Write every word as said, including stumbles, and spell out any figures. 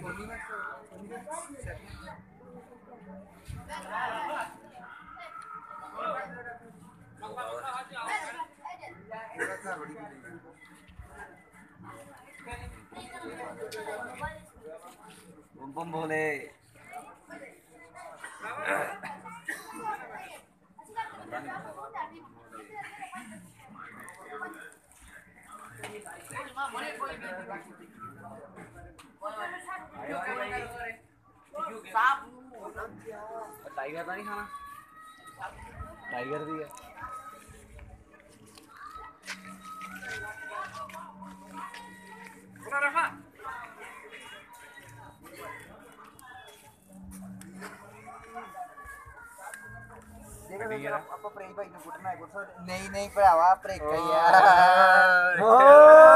बम बम भोले tiger तो नहीं खाना टाइगर भी है ਆਪਾਂ ਪ੍ਰੇਮ ਭਾਈ ਨੂੰ ਕੁੱਟਣਾ ਹੈ ਕੁੱਟ ਸਕਦੇ ਨਹੀਂ ਨਹੀਂ ਭਰਾਵਾ ਪ੍ਰੇਕਾ ਯਾਰ